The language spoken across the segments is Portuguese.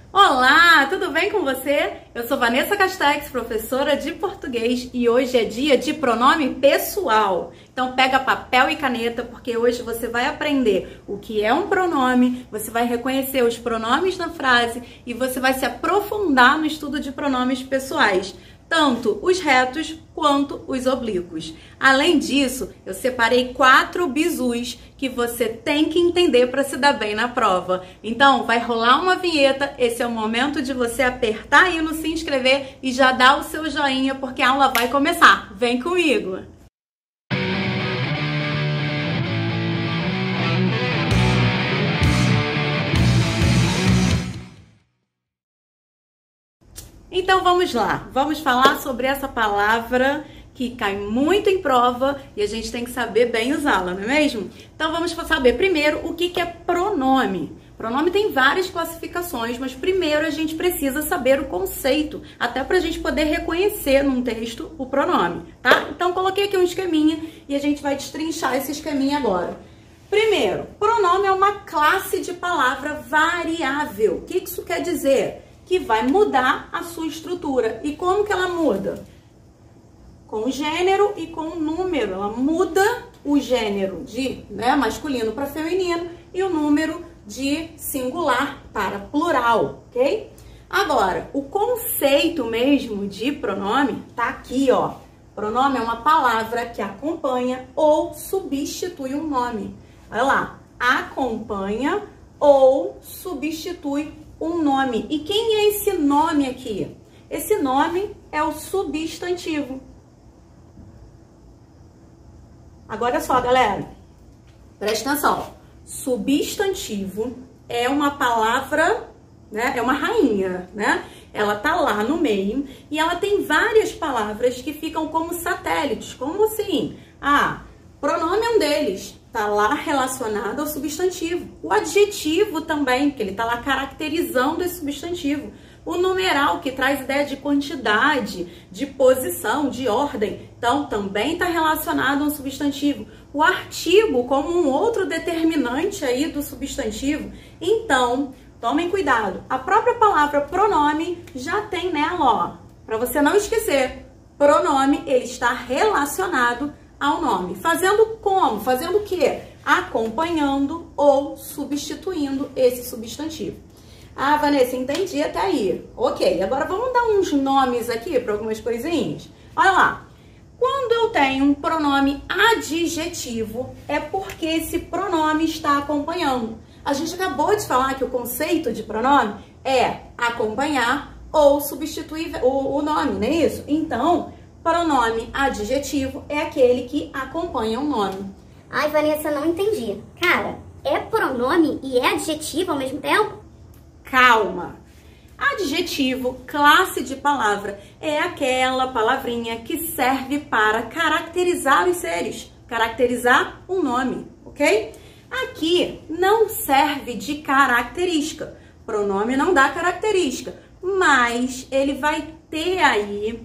Olá, tudo bem com você? Eu sou Vanessa Castex, professora de português, e hoje é dia de pronome pessoal. Então pega papel e caneta, porque hoje você vai aprender o que é um pronome, você vai reconhecer os pronomes na frase e você vai se aprofundar no estudo de pronomes pessoais, tanto os retos quanto os oblíquos. Além disso, eu separei 4 bizus que você tem que entender para se dar bem na prova. Então, vai rolar uma vinheta, esse é o momento de você apertar aí no se inscrever e já dar o seu joinha, porque a aula vai começar. Vem comigo! Então vamos lá, vamos falar sobre essa palavra que cai muito em prova e a gente tem que saber bem usá-la, não é mesmo? Então vamos saber primeiro o que é pronome. Pronome tem várias classificações, mas primeiro a gente precisa saber o conceito, até para a gente poder reconhecer num texto o pronome, tá? Então coloquei aqui um esqueminha e a gente vai destrinchar esse esqueminha agora. Primeiro, pronome é uma classe de palavra variável. O que isso quer dizer? Que vai mudar a sua estrutura. E como que ela muda? Com o gênero e com o número. Ela muda o gênero de masculino para feminino e o número de singular para plural, ok? Agora, o conceito mesmo de pronome tá aqui, ó. Pronome é uma palavra que acompanha ou substitui um nome. Olha lá, acompanha ou substitui um nome. E quem é esse nome aqui? Esse nome é o substantivo. Agora só, galera. Presta atenção. Substantivo é uma palavra, né? É uma rainha, né? Ela tá lá no meio e ela tem várias palavras que ficam como satélites. Como assim? Pronome é um deles. Tá lá relacionado ao substantivo. O adjetivo também, que ele tá lá caracterizando esse substantivo. O numeral, que traz ideia de quantidade, de posição, de ordem. Então, também está relacionado ao substantivo. O artigo, como um outro determinante aí do substantivo. Então, tomem cuidado. A própria palavra pronome já tem nela, ó. Para você não esquecer. Pronome, ele está relacionado ao nome. Fazendo como? Fazendo o quê? Acompanhando ou substituindo esse substantivo. Vanessa, entendi até aí. Ok, agora vamos dar uns nomes aqui para algumas coisinhas. Olha lá. Quando eu tenho um pronome adjetivo, é porque esse pronome está acompanhando. A gente acabou de falar que o conceito de pronome é acompanhar ou substituir o nome, não é isso? Então, pronome adjetivo é aquele que acompanha um nome. Ai, Vanessa, não entendi. Cara, é pronome e é adjetivo ao mesmo tempo? Calma. Adjetivo, classe de palavra, é aquela palavrinha que serve para caracterizar os seres, caracterizar um nome, ok? Aqui não serve de característica. Pronome não dá característica, mas ele vai ter aí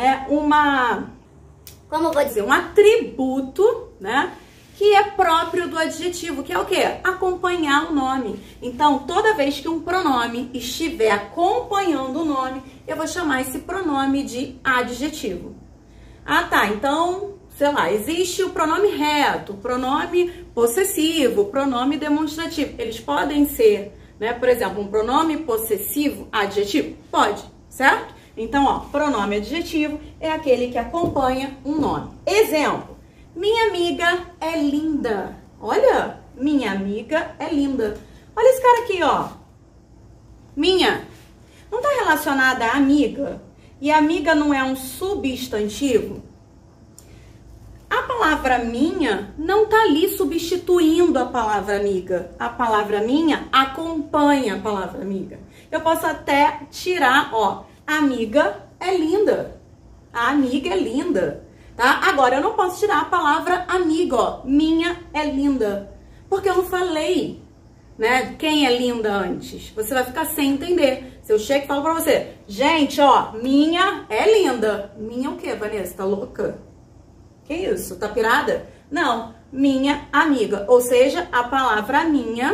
como eu vou dizer, um atributo, que é próprio do adjetivo, que é o quê? Acompanhar o nome. Então, toda vez que um pronome estiver acompanhando o nome, eu vou chamar esse pronome de adjetivo. Então, sei lá, existe o pronome reto, pronome possessivo, pronome demonstrativo. Eles podem ser, por exemplo, um pronome possessivo adjetivo? Pode, certo? Então, ó, pronome adjetivo é aquele que acompanha um nome. Exemplo, minha amiga é linda. Olha, minha amiga é linda. Olha esse cara aqui, ó. Minha. Não tá relacionada a amiga? E amiga não é um substantivo? A palavra minha não tá ali substituindo a palavra amiga. A palavra minha acompanha a palavra amiga. Eu posso até tirar, ó, amiga é linda. A amiga é linda, tá? Agora, eu não posso tirar a palavra amiga, ó. Minha é linda. Porque eu não falei, quem é linda antes. Você vai ficar sem entender. Se eu chego e falo pra você, gente, ó, minha é linda. Minha o quê, Vanessa? Tá louca? Que isso? Tá pirada? Não. Minha amiga. Ou seja, a palavra minha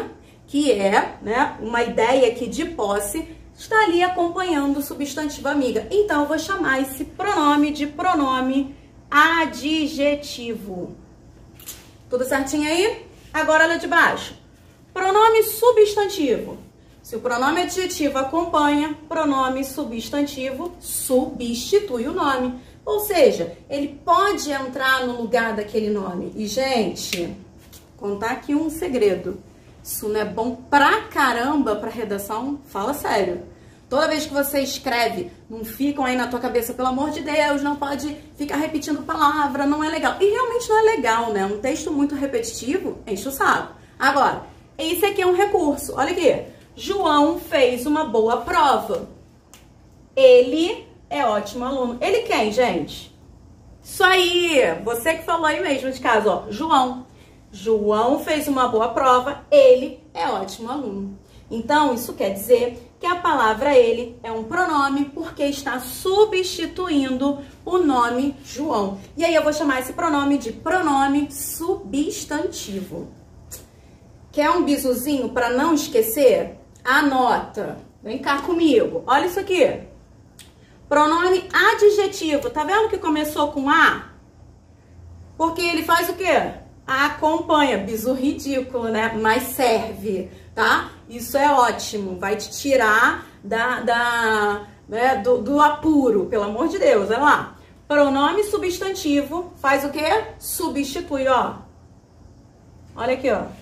que é, né, uma ideia aqui de posse, está ali acompanhando o substantivo amiga. Então, eu vou chamar esse pronome de pronome adjetivo. Tudo certinho aí? Agora, olha de baixo. Pronome substantivo. Se o pronome adjetivo acompanha, pronome substantivo substitui o nome. Ou seja, ele pode entrar no lugar daquele nome. E, gente, contar aqui um segredo. Isso não é bom pra caramba pra redação? Fala sério. Toda vez que você escreve, não ficam aí na tua cabeça, pelo amor de Deus, não pode ficar repetindo palavra, não é legal. E realmente não é legal, né? Um texto muito repetitivo enche o saco. Agora, esse aqui é um recurso. Olha aqui. João fez uma boa prova. Ele é ótimo aluno. Ele quem, gente? Isso aí. Você que falou aí mesmo de casa, ó. João. João fez uma boa prova. Ele é ótimo aluno. Então, isso quer dizer que a palavra ele é um pronome porque está substituindo o nome João. E aí eu vou chamar esse pronome de pronome substantivo. Quer um bisuzinho para não esquecer? Anota. Vem cá comigo. Olha isso aqui. Pronome adjetivo. Tá vendo que começou com A? Porque ele faz o quê? Acompanha. Bizu ridículo, né? Mas serve, tá? Isso é ótimo. Vai te tirar do apuro, pelo amor de Deus. Olha lá. Pronome substantivo faz o quê? Substitui, ó. Olha aqui, ó.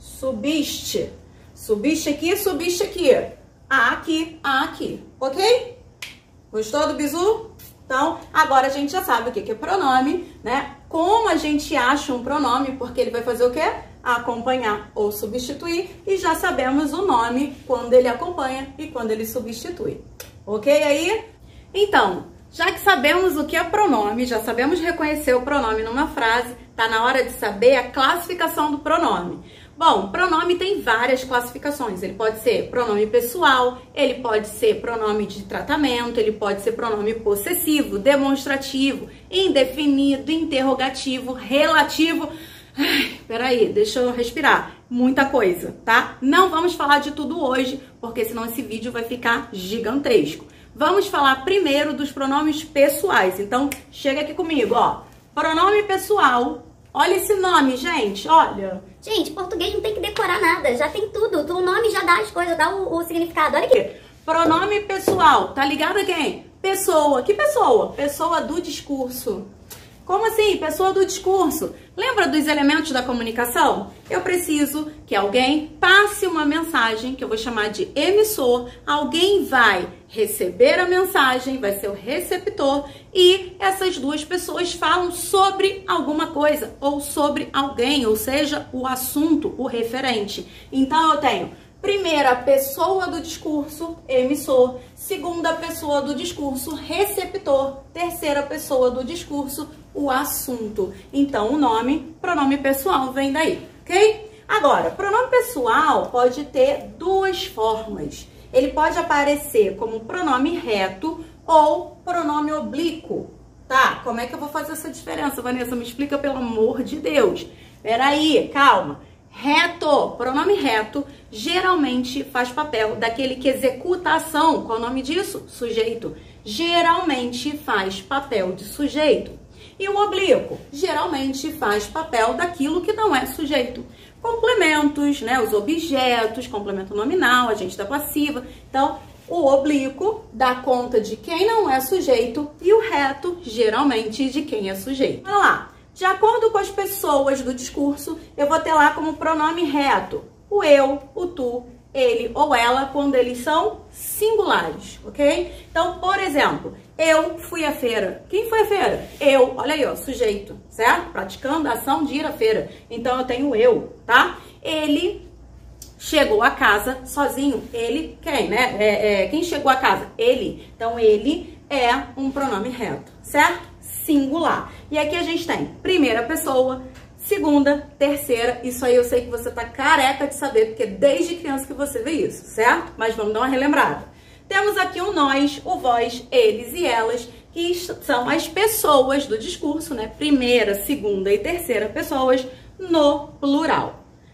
Subiste. Subiste aqui, subiste aqui. A aqui, A aqui. Ok? Gostou do bizu? Então, agora a gente já sabe o que é pronome, né? Como a gente acha um pronome, porque ele vai fazer o quê? Acompanhar ou substituir. E já sabemos o nome quando ele acompanha e quando ele substitui. Ok aí? Então, já que sabemos o que é pronome, já sabemos reconhecer o pronome numa frase, tá na hora de saber a classificação do pronome. Bom, pronome tem várias classificações. Ele pode ser pronome pessoal, ele pode ser pronome de tratamento, ele pode ser pronome possessivo, demonstrativo, indefinido, interrogativo, relativo. Ai, peraí, deixa eu respirar. Muita coisa, tá? Não vamos falar de tudo hoje, porque senão esse vídeo vai ficar gigantesco. Vamos falar primeiro dos pronomes pessoais. Então, chega aqui comigo, ó. Pronome pessoal. Olha esse nome, gente, olha. Gente, português não tem que decorar nada, já tem tudo. O nome já dá as coisas, dá o significado. Olha aqui. Pronome pessoal, tá ligado a quem? Pessoa. Que pessoa? Pessoa do discurso. Como assim? Pessoa do discurso. Lembra dos elementos da comunicação? Eu preciso que alguém passe uma mensagem, que eu vou chamar de emissor. Alguém vai receber a mensagem, vai ser o receptor. E essas duas pessoas falam sobre alguma coisa, ou sobre alguém, ou seja, o assunto, o referente. Então, eu tenho primeira pessoa do discurso, emissor. Segunda pessoa do discurso, receptor. Terceira pessoa do discurso, o assunto. Então, o nome, pronome pessoal, vem daí, ok? Agora, pronome pessoal pode ter duas formas. Ele pode aparecer como pronome reto ou pronome oblíquo, tá? Como é que eu vou fazer essa diferença, Vanessa? Me explica, pelo amor de Deus. Peraí, calma. Reto, pronome reto, geralmente faz papel daquele que executa a ação. Qual é o nome disso? Sujeito. Geralmente faz papel de sujeito. E o oblíquo, geralmente faz papel daquilo que não é sujeito. Complementos, né? Os objetos, complemento nominal, agente da passiva. Então, o oblíquo dá conta de quem não é sujeito e o reto, geralmente, de quem é sujeito. Olha lá. De acordo com as pessoas do discurso, eu vou ter lá como pronome reto o eu, o tu, ele ou ela, quando eles são singulares, ok? Então, por exemplo, eu fui à feira. Quem foi à feira? Eu, olha aí, ó, sujeito, certo? Praticando a ação de ir à feira. Então, eu tenho eu, tá? Ele chegou a casa sozinho. Ele, quem, né? Quem chegou a casa? Ele. Então, ele é um pronome reto, certo? Singular. E aqui a gente tem primeira pessoa, segunda, terceira. Isso aí eu sei que você tá careca de saber, porque desde criança que você vê isso, certo? Mas vamos dar uma relembrada. Temos aqui o nós, o vós, eles e elas, que são as pessoas do discurso, né? Primeira, segunda e terceira pessoas no plural.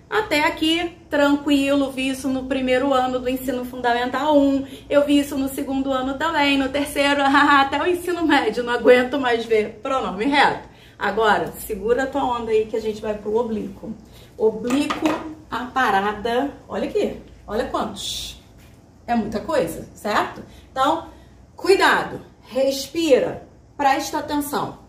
Até aqui, tranquilo, vi isso no primeiro ano do ensino fundamental 1, eu vi isso no segundo ano também, no terceiro, até o ensino médio, não aguento mais ver pronome reto. Agora, segura a tua onda aí que a gente vai pro oblíquo. Oblíquo, a parada, olha aqui, olha quantos. É muita coisa, certo? Então, cuidado, respira, presta atenção.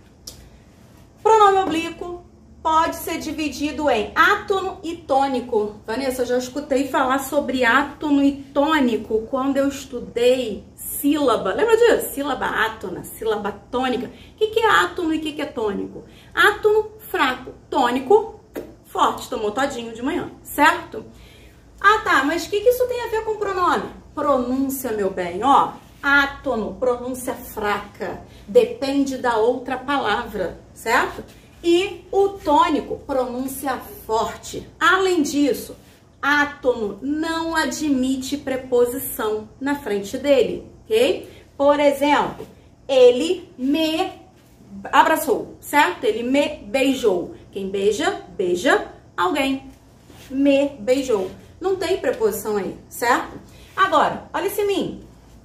Pronome oblíquo pode ser dividido em átono e tônico. Vanessa, eu já escutei falar sobre átono e tônico quando eu estudei sílaba. Lembra disso? Sílaba átona, sílaba tônica. O que é átono e o que é tônico? Átono, fraco. Tônico, forte. Tomou todinho de manhã, certo? Ah, tá, mas o que isso tem a ver com pronome? Pronúncia, meu bem, ó. Átono, pronúncia fraca. Depende da outra palavra, certo? E o tônico, pronúncia forte. Além disso, átono não admite preposição na frente dele, ok? Por exemplo, ele me abraçou, certo? Ele me beijou. Quem beija, beija alguém. Me beijou. Não tem preposição aí, certo? Agora, olha esse mim.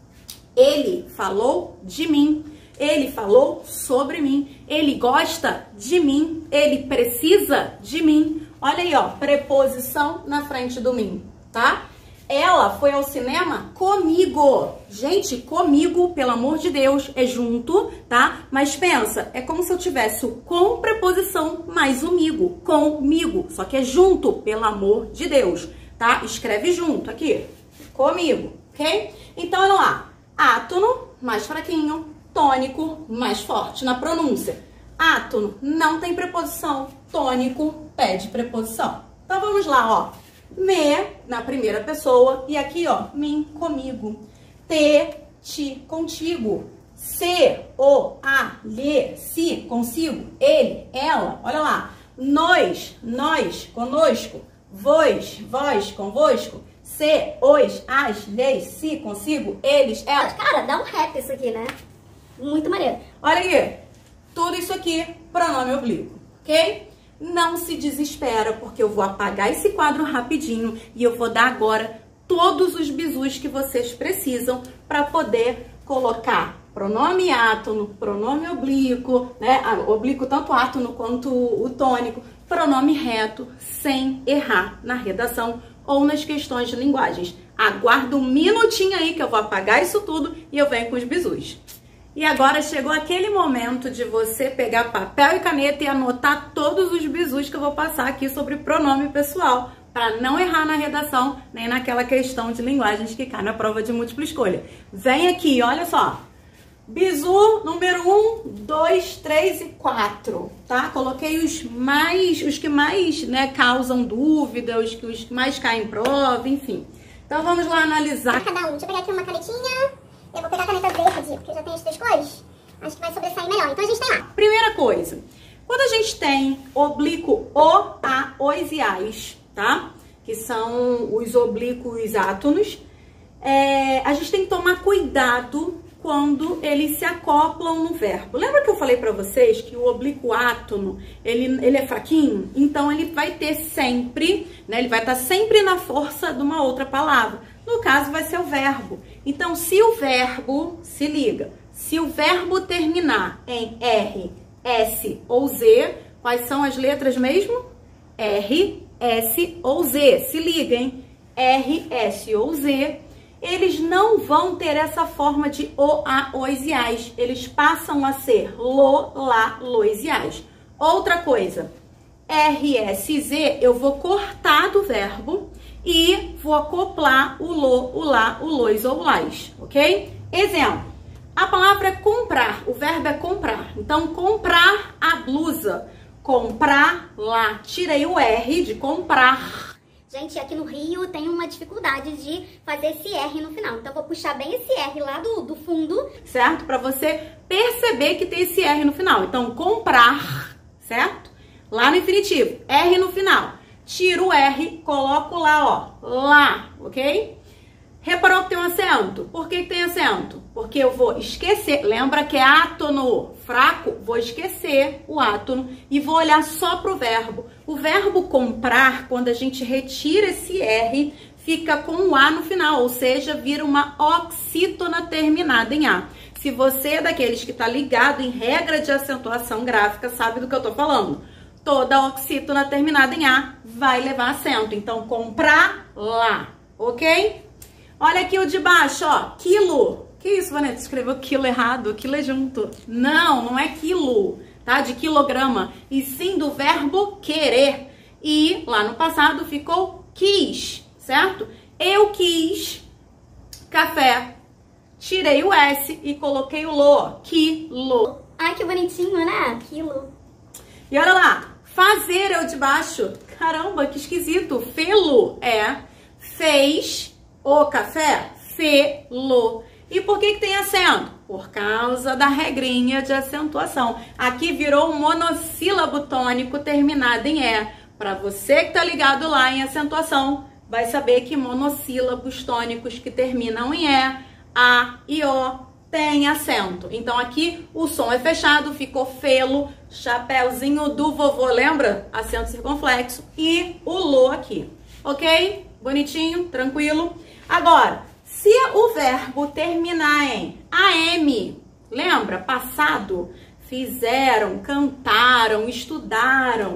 Ele falou de mim. Ele falou sobre mim. Ele gosta de mim. Ele precisa de mim. Olha aí, ó, preposição na frente do mim, tá? Ela foi ao cinema comigo. Gente, comigo, pelo amor de Deus, é junto, tá? Mas pensa, é como se eu tivesse o com preposição mais o migo. Comigo, só que é junto, pelo amor de Deus, tá? Escreve junto aqui, comigo, ok? Então, olha lá, átono, mais fraquinho, tônico, mais forte na pronúncia. Átono não tem preposição, tônico pede preposição. Então vamos lá, ó. Me na primeira pessoa e aqui, ó, mim, comigo. Te, ti, contigo. Se, o, a, lhe, si, consigo. Ele, ela, olha lá. Nós, conosco. Vós, convosco. Se, os, as, lhes, si, consigo. Eles, elas. Cara, dá um rap isso aqui, né? Muito maneiro. Olha aí, tudo isso aqui, pronome oblíquo, ok? Não se desespera, porque eu vou apagar esse quadro rapidinho e eu vou dar agora todos os bizus que vocês precisam para poder colocar pronome átono, pronome oblíquo, né? Oblíquo tanto átono quanto o tônico, pronome reto, sem errar na redação ou nas questões de linguagens. Aguarda um minutinho aí que eu vou apagar isso tudo e eu venho com os bizus. E agora chegou aquele momento de você pegar papel e caneta e anotar todos os bizus que eu vou passar aqui sobre pronome pessoal, para não errar na redação, nem naquela questão de linguagens que cai na prova de múltipla escolha. Vem aqui, olha só. Bizu número 1, 2, 3 e 4, tá? Coloquei os que mais, né, causam dúvida, os que mais caem em prova, enfim. Então vamos lá analisar. Cada um. Deixa eu pegar aqui uma canetinha. Eu vou pegar a caneta verde, porque já tem as três cores. Acho que vai sobressair melhor. Então a gente tem lá. Primeira coisa, quando a gente tem oblíquo o, a, os e as, tá? Que são os oblíquos átonos, a gente tem que tomar cuidado quando eles se acoplam no verbo. Lembra que eu falei pra vocês que o oblíquo átono, ele é fraquinho? Então ele vai ter sempre, né? Ele vai estar sempre na força de uma outra palavra. No caso, vai ser o verbo. Então, se o verbo, se liga, se o verbo terminar em R, S ou Z, quais são as letras mesmo? R, S ou Z. Se liga, hein? R, S ou Z, eles não vão ter essa forma de o, a, os e as. Eles passam a ser lo, lá, los e as. Outra coisa, R, S, Z, eu vou cortar do verbo e vou acoplar o lo, o lá, o los ou las, ok? Exemplo, a palavra é comprar, o verbo é comprar. Então, comprar a blusa, comprar lá. Tirei o R de comprar. Gente, aqui no Rio tem uma dificuldade de fazer esse R no final. Então, eu vou puxar bem esse R lá do fundo. Certo? Para você perceber que tem esse R no final. Então, comprar, certo? Lá no infinitivo, R no final. Tiro o R, coloco lá, ó, lá, ok? Reparou que tem um acento? Por que tem acento? porque eu vou esquecer, lembra que é átono fraco, vou esquecer o átono e vou olhar só para o verbo. O verbo comprar, quando a gente retira esse R, fica com o A no final, ou seja, vira uma oxítona terminada em A. Se você é daqueles que está ligado em regra de acentuação gráfica, sabe do que eu estou falando. Toda oxítona terminada em A vai levar acento. Então, comprar lá, ok? Olha aqui o de baixo, ó, quilo. Que isso, Vanessa? Escreveu quilo errado, quilo é junto. Não, não é quilo, tá? De quilograma, e sim do verbo querer. E lá no passado ficou quis, certo? Eu quis café. Tirei o S e coloquei o lo, quilo. Ai, que bonitinho, né? Quilo. E olha lá, fazer é o de baixo. Caramba, que esquisito. Fê-lo é fez o café, fê-lo. E por que tem acento? Por causa da regrinha de acentuação. Aqui virou um monossílabo tônico terminado em E. Para você que tá ligado lá em acentuação, vai saber que monossílabos tônicos que terminam em E, A e O, tem acento. Então aqui o som é fechado, ficou fê-lo, chapéuzinho do vovô, lembra? Acento circunflexo. E o lo aqui, ok? Bonitinho, tranquilo. Agora, se o verbo terminar em AM, lembra? Passado, fizeram, cantaram, estudaram,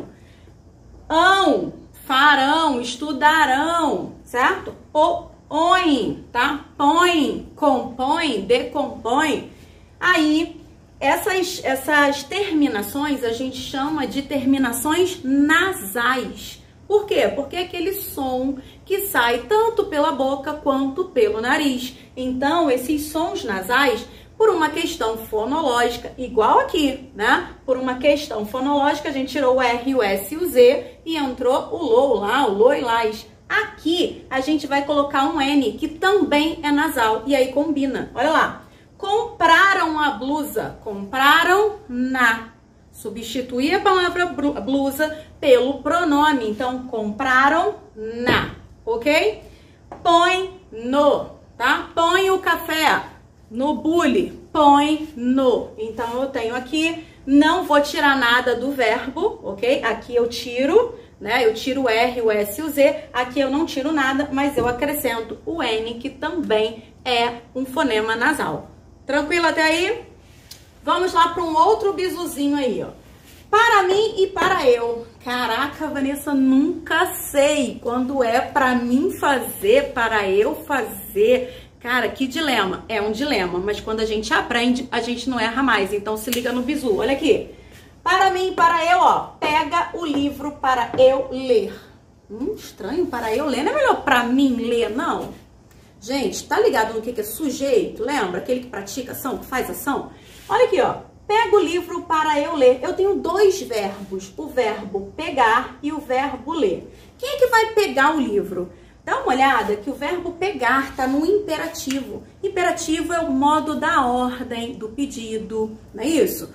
farão, estudarão, certo? Ou oem, tá? Põe, compõe, decompõe. Aí, essas terminações a gente chama de terminações nasais. Por quê? Porque é aquele som que sai tanto pela boca quanto pelo nariz. Então, esses sons nasais, por uma questão fonológica, igual aqui, né? Por uma questão fonológica, a gente tirou o R, o S e o Z e entrou o lo, o lá, o lo e lás. Aqui, a gente vai colocar um N, que também é nasal, e aí combina. Olha lá. Compraram a blusa. Compraram na. Substituir a palavra blusa pelo pronome. Então, compraram na, ok? Põe no, tá? Põe o café no bule. Põe no. Então, eu tenho aqui, não vou tirar nada do verbo, ok? Aqui eu tiro, né? Eu tiro o R, o S e o Z. Aqui eu não tiro nada, mas eu acrescento o N, que também é um fonema nasal. Tranquilo até aí? Vamos lá para um outro bisuzinho aí, ó. Para mim e para eu. Caraca, Vanessa, nunca sei quando é para mim fazer, para eu fazer. Cara, que dilema. É um dilema, mas quando a gente aprende, a gente não erra mais. Então se liga no bizu. Olha aqui. Para mim e para eu, ó. Pega o livro para eu ler. Estranho, para eu ler. Não é melhor para mim ler, não? Gente, tá ligado no que é sujeito? Lembra? Aquele que pratica ação, que faz ação? Olha aqui, ó. Pega o livro para eu ler. Eu tenho dois verbos, o verbo pegar e o verbo ler. Quem é que vai pegar o livro? Dá uma olhada que o verbo pegar está no imperativo. Imperativo é o modo da ordem, do pedido, não é isso?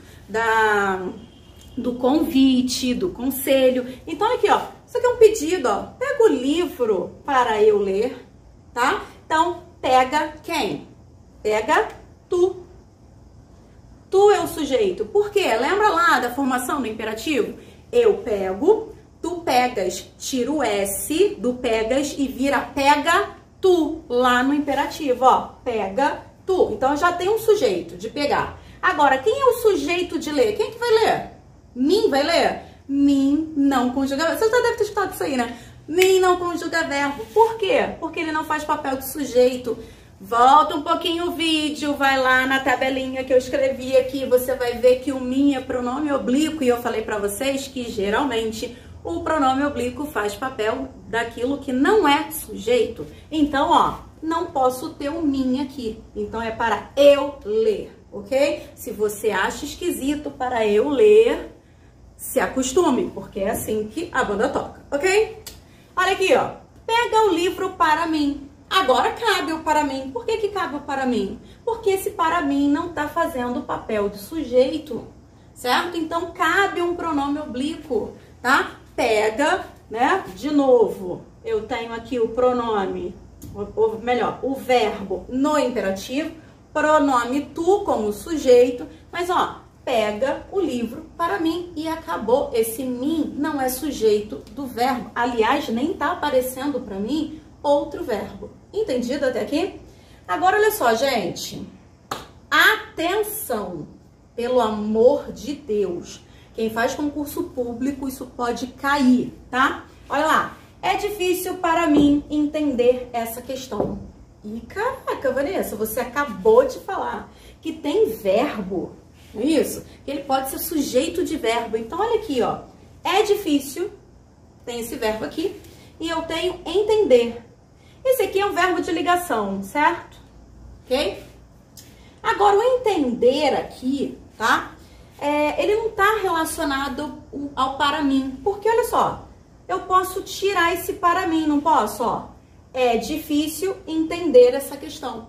Do convite, do conselho. Então, olha aqui, ó. Isso aqui é um pedido, ó. Pega o livro para eu ler, tá? Então, pega quem? Pega tu. Tu é o sujeito. Por quê? Lembra lá da formação do imperativo? Eu pego, tu pegas. Tira o S do pegas e vira pega tu lá no imperativo, ó. Pega tu. Então, já tem um sujeito de pegar. Agora, quem é o sujeito de ler? Quem é que vai ler? Mim vai ler? Mim não conjuga verbo. Você já deve ter escutado isso aí, né? Mim não conjuga verbo. Por quê? Porque ele não faz papel de sujeito. Volta um pouquinho o vídeo, vai lá na tabelinha que eu escrevi aqui, você vai ver que o mim é pronome oblíquo e eu falei pra vocês que geralmente o pronome oblíquo faz papel daquilo que não é sujeito. Então, ó, não posso ter o mim aqui. Então, é para eu ler, ok? Se você acha esquisito para eu ler, se acostume, porque é assim que a banda toca, ok? Olha aqui, ó. Pega o livro para mim. Agora cabe o para mim. Por que cabe o para mim? Porque esse para mim não está fazendo o papel de sujeito, certo? Então, cabe um pronome oblíquo, tá? Pega, né? De novo, eu tenho aqui o pronome, ou melhor, o verbo no imperativo. pronome tu como sujeito, mas ó, pega o livro para mim e acabou. Esse mim não é sujeito do verbo. Aliás, nem tá aparecendo para mim outro verbo. Entendido até aqui? Agora, olha só, gente. Atenção, pelo amor de Deus. Quem faz concurso público, isso pode cair, tá? Olha lá. É difícil para mim entender essa questão. E caraca, Vanessa, você acabou de falar que tem verbo, não é isso? Que ele pode ser sujeito de verbo. Então, olha aqui, ó. É difícil, tem esse verbo aqui, e eu tenho entender. Esse aqui é um verbo de ligação, certo? Ok? Agora, o entender aqui, tá? Ele não tá relacionado ao para mim, porque olha só, eu posso tirar esse para mim, não posso, ó. É difícil entender essa questão.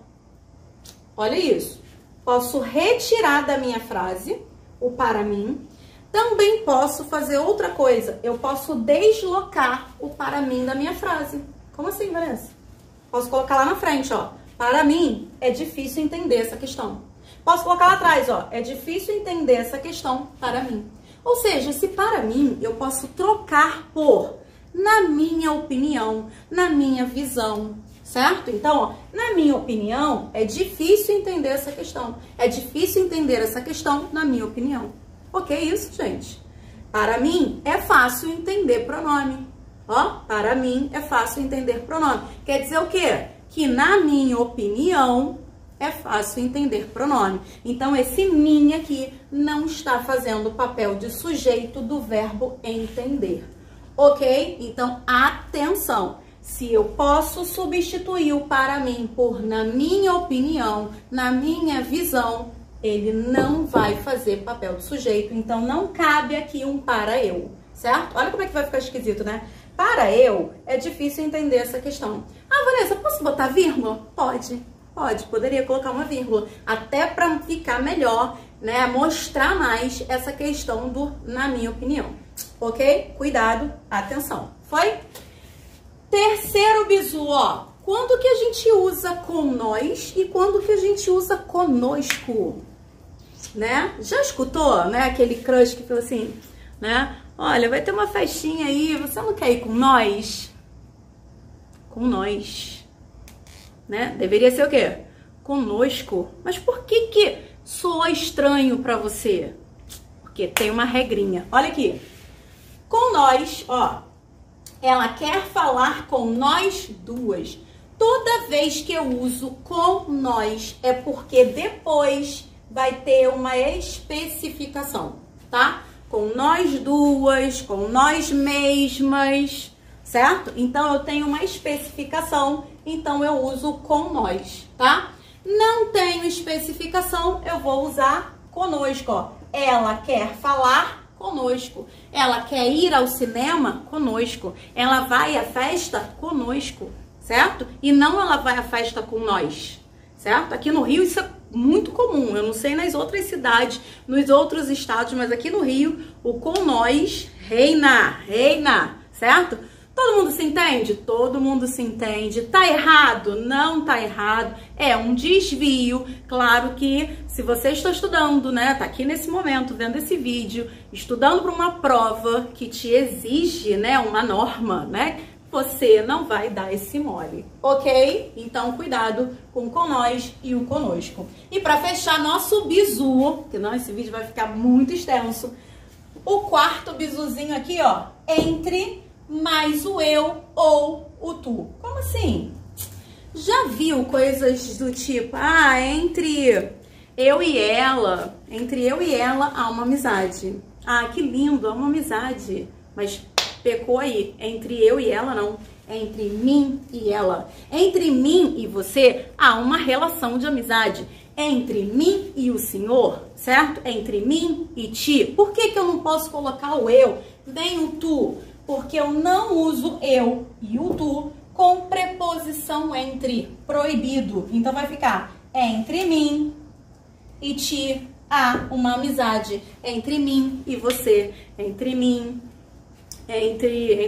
Olha isso. Posso retirar da minha frase o para mim. Também posso fazer outra coisa. Eu posso deslocar o para mim da minha frase. Como assim, Vanessa? Posso colocar lá na frente, ó. Para mim, é difícil entender essa questão. Posso colocar lá atrás, ó. É difícil entender essa questão para mim. Ou seja, esse para mim, eu posso trocar por na minha opinião, na minha visão, certo? Então, ó, na minha opinião, é difícil entender essa questão. É difícil entender essa questão, na minha opinião. Ok, isso, gente? Para mim, é fácil entender pronome. Ó, para mim, é fácil entender pronome. Quer dizer o quê? Que na minha opinião, é fácil entender pronome. Então, esse mim aqui não está fazendo o papel de sujeito do verbo entender. Ok? Então, atenção. Se eu posso substituir o para mim por na minha opinião, na minha visão, ele não vai fazer papel de sujeito. Então, não cabe aqui um para eu, certo? Olha como é que vai ficar esquisito, né? Para eu, é difícil entender essa questão. Ah, Vanessa, posso botar vírgula? Pode, poderia colocar uma vírgula. Até para ficar melhor, né? Mostrar mais essa questão do na minha opinião. Ok? Cuidado, atenção. Foi? Terceiro bizu, ó. Quando que a gente usa com nós e quando que a gente usa conosco? Né? Já escutou, né? Aquele crush que falou assim, né? Olha, vai ter uma festinha aí, você não quer ir com nós? Com nós. Né? Deveria ser o quê? Conosco. Mas por que soa estranho pra você? Porque tem uma regrinha. Olha aqui. Com nós, ó, ela quer falar com nós duas. Toda vez que eu uso com nós, é porque depois vai ter uma especificação, tá? Com nós duas, com nós mesmas, certo? Então, eu tenho uma especificação, então eu uso com nós, tá? Não tenho especificação, eu vou usar conosco, ó. Ela quer falar conosco. Ela quer ir ao cinema conosco. Ela vai à festa conosco, certo? E não ela vai à festa com nós, certo? Aqui no Rio isso é muito comum. Eu não sei nas outras cidades, nos outros estados, mas aqui no Rio o com nós reina, certo? Todo mundo se entende? Todo mundo se entende. Tá errado? Não tá errado. É um desvio. Claro que se você está estudando, né? Tá aqui nesse momento, vendo esse vídeo, estudando para uma prova que te exige, né? Uma norma, né? Você não vai dar esse mole, ok? Então, cuidado com nós e o conosco. E para fechar nosso bizu, que não, esse vídeo vai ficar muito extenso, o quarto bizuzinho aqui, ó, entre mais o eu ou o tu. Como assim? Já viu coisas do tipo, entre eu e ela há uma amizade. Ah, que lindo, há uma amizade. Mas pecou aí, entre eu e ela não, entre mim e ela. Entre mim e você há uma relação de amizade. Entre mim e o senhor, certo? Entre mim e ti. Por que eu não posso colocar o eu nem o tu? Porque eu não uso eu e o tu com preposição entre, proibido. Então vai ficar entre mim e ti há uma amizade. Entre mim e você, entre mim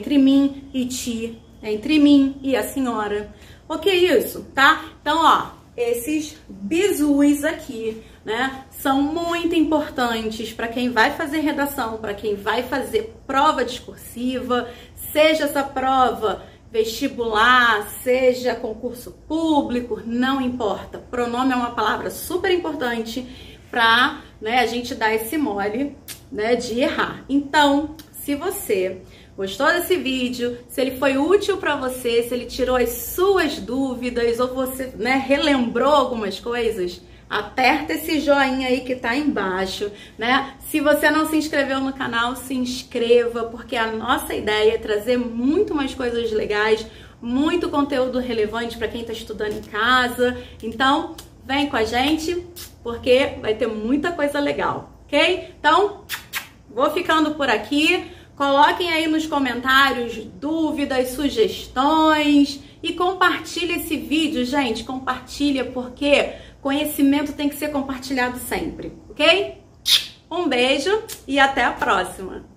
e ti, entre mim e a senhora. Ok, isso, tá? Então, ó, esses bizus aqui, né, são muito importantes para quem vai fazer redação, para quem vai fazer prova discursiva, seja essa prova vestibular, seja concurso público, não importa. Pronome é uma palavra super importante para, né, a gente dar esse mole, né, de errar. Então, se você gostou desse vídeo, se ele foi útil para você, se ele tirou as suas dúvidas ou você, né, relembrou algumas coisas, aperta esse joinha aí que tá embaixo, né? Se você não se inscreveu no canal, se inscreva, porque a nossa ideia é trazer muito mais coisas legais, muito conteúdo relevante para quem tá estudando em casa. Então, vem com a gente, porque vai ter muita coisa legal, ok? Então, vou ficando por aqui. Coloquem aí nos comentários dúvidas, sugestões e compartilhe esse vídeo, gente. Compartilha, porque conhecimento tem que ser compartilhado sempre, ok? Um beijo e até a próxima!